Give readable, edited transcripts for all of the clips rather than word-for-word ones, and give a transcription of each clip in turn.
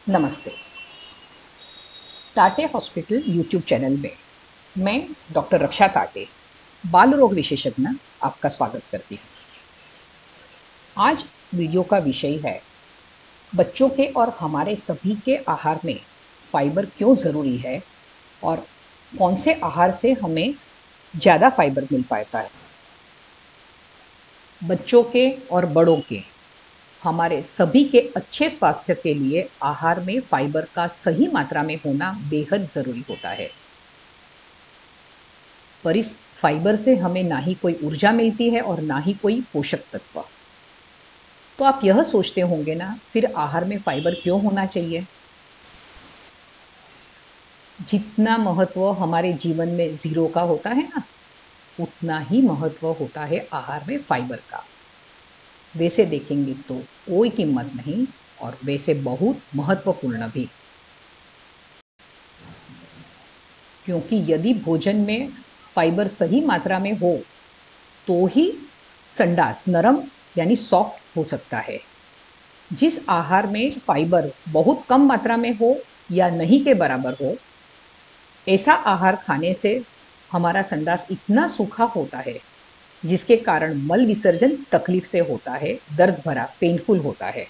नमस्ते। टाटे hospital YouTube channel में मैं डॉक्टर रक्षा टाटे, बाल रोग विशेषज्ञ, आपका स्वागत करती हूँ। आज वीडियो का विषय है बच्चों के और हमारे सभी के आहार में फाइबर क्यों ज़रूरी है और कौन से आहार से हमें ज़्यादा फाइबर मिल पाता है। बच्चों के और बड़ों के, हमारे सभी के अच्छे स्वास्थ्य के लिए आहार में फाइबर का सही मात्रा में होना बेहद ज़रूरी होता है। पर इस फाइबर से हमें ना ही कोई ऊर्जा मिलती है और ना ही कोई पोषक तत्व। तो आप यह सोचते होंगे ना, फिर आहार में फाइबर क्यों होना चाहिए। जितना महत्व हमारे जीवन में जीरो का होता है ना, उतना ही महत्व होता है आहार में फाइबर का। वैसे देखेंगे तो कोई कीमत नहीं और वैसे बहुत महत्वपूर्ण भी, क्योंकि यदि भोजन में फाइबर सही मात्रा में हो तो ही संडास नरम यानी सॉफ्ट हो सकता है। जिस आहार में फाइबर बहुत कम मात्रा में हो या नहीं के बराबर हो, ऐसा आहार खाने से हमारा संडास इतना सूखा होता है जिसके कारण मल विसर्जन तकलीफ से होता है, दर्द भरा पेनफुल होता है।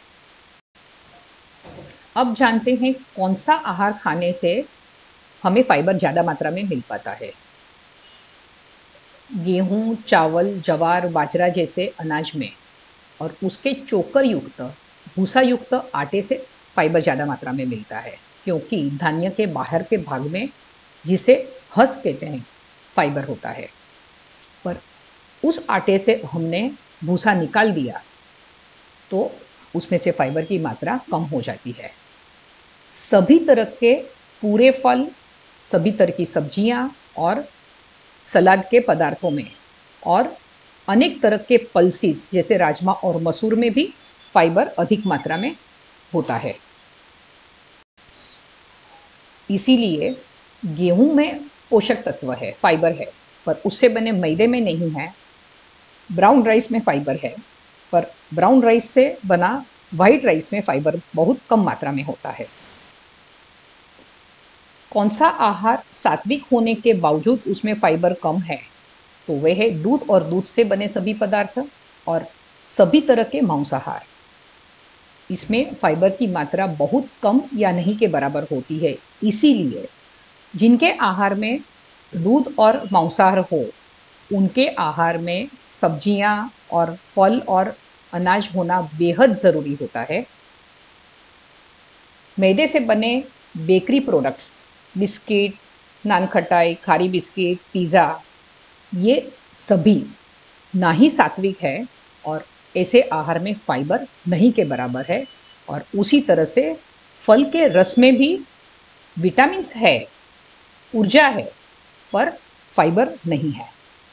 अब जानते हैं कौन सा आहार खाने से हमें फाइबर ज़्यादा मात्रा में मिल पाता है। गेहूं, चावल, ज्वार, बाजरा जैसे अनाज में और उसके चोकर युक्त, भूसा युक्त आटे से फाइबर ज़्यादा मात्रा में मिलता है, क्योंकि धान्य के बाहर के भाग में, जिसे हस कहते हैं, फाइबर होता है। पर उस आटे से हमने भूसा निकाल दिया तो उसमें से फाइबर की मात्रा कम हो जाती है। सभी तरह के पूरे फल, सभी तरह की सब्जियां और सलाद के पदार्थों में और अनेक तरह के पल्सीज जैसे राजमा और मसूर में भी फाइबर अधिक मात्रा में होता है। इसीलिए गेहूं में पोषक तत्व है, फाइबर है, पर उससे बने मैदे में नहीं है। ब्राउन राइस में फाइबर है, पर ब्राउन राइस से बना वाइट राइस में फाइबर बहुत कम मात्रा में होता है। कौन सा आहार सात्विक होने के बावजूद उसमें फाइबर कम है, तो वह है दूध और दूध से बने सभी पदार्थ और सभी तरह के मांसाहार। इसमें फाइबर की मात्रा बहुत कम या नहीं के बराबर होती है। इसीलिए जिनके आहार में दूध और मांसाहार हो, उनके आहार में सब्जियां और फल और अनाज होना बेहद ज़रूरी होता है। मैदे से बने बेकरी प्रोडक्ट्स, बिस्किट, नान खटाई, खारी बिस्किट, पिज़्ज़ा, ये सभी ना ही सात्विक है और ऐसे आहार में फाइबर नहीं के बराबर है। और उसी तरह से फल के रस में भी विटामिन्स है, ऊर्जा है, पर फाइबर नहीं है।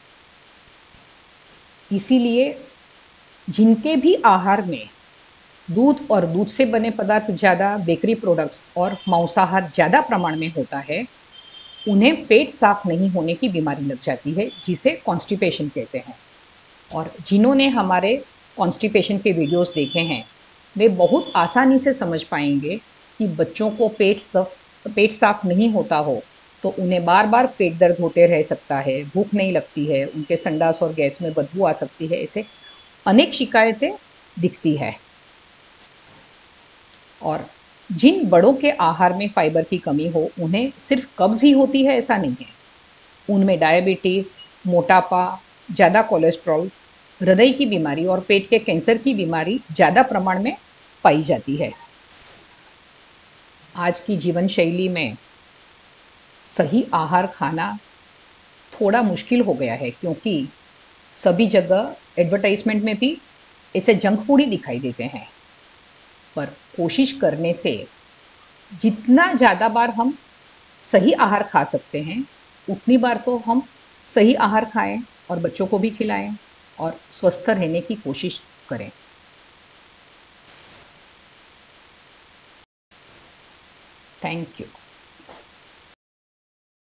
इसीलिए जिनके भी आहार में दूध और दूध से बने पदार्थ ज़्यादा, बेकरी प्रोडक्ट्स और मांसाहार ज़्यादा प्रमाण में होता है, उन्हें पेट साफ नहीं होने की बीमारी लग जाती है, जिसे कॉन्स्टिपेशन कहते हैं। और जिन्होंने हमारे कॉन्स्टिपेशन के वीडियोस देखे हैं, वे बहुत आसानी से समझ पाएंगे कि बच्चों को पेट साफ नहीं होता हो तो उन्हें बार बार पेट दर्द होते रह सकता है, भूख नहीं लगती है, उनके संडास और गैस में बदबू आ सकती है, ऐसे अनेक शिकायतें दिखती है। और जिन बड़ों के आहार में फाइबर की कमी हो, उन्हें सिर्फ कब्ज ही होती है ऐसा नहीं है। उनमें डायबिटीज़, मोटापा, ज़्यादा कोलेस्ट्रॉल, हृदय की बीमारी और पेट के कैंसर की बीमारी ज़्यादा प्रमाण में पाई जाती है। आज की जीवन शैली में सही आहार खाना थोड़ा मुश्किल हो गया है, क्योंकि सभी जगह एडवर्टाइजमेंट में भी ऐसे जंक फूड ही दिखाई देते हैं। पर कोशिश करने से जितना ज़्यादा बार हम सही आहार खा सकते हैं, उतनी बार तो हम सही आहार खाएं और बच्चों को भी खिलाएं और स्वस्थ रहने की कोशिश करें। Thank you.